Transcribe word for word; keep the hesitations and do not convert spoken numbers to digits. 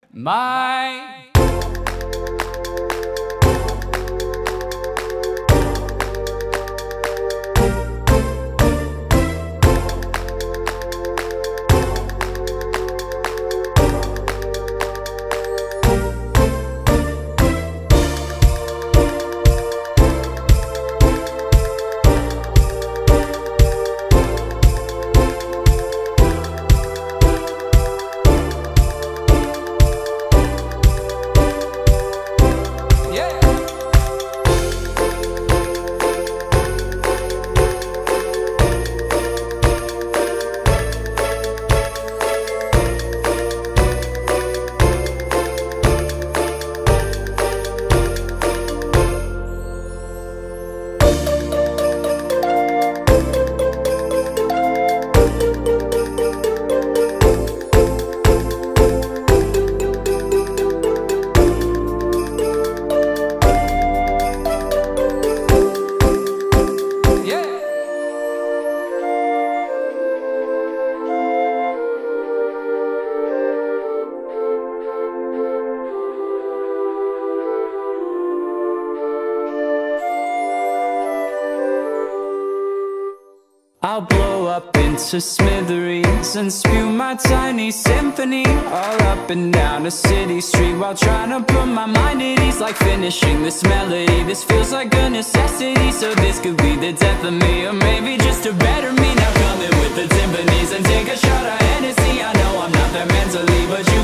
My I'll blow up into smithereens and spew my tiny symphony all up and down a city street while trying to put my mind at ease. Like finishing this melody, this feels like a necessity. So this could be the death of me, or maybe just a better me. Now come in with the timpanis and take a shot of Hennessy. I know I'm not there mentally, but you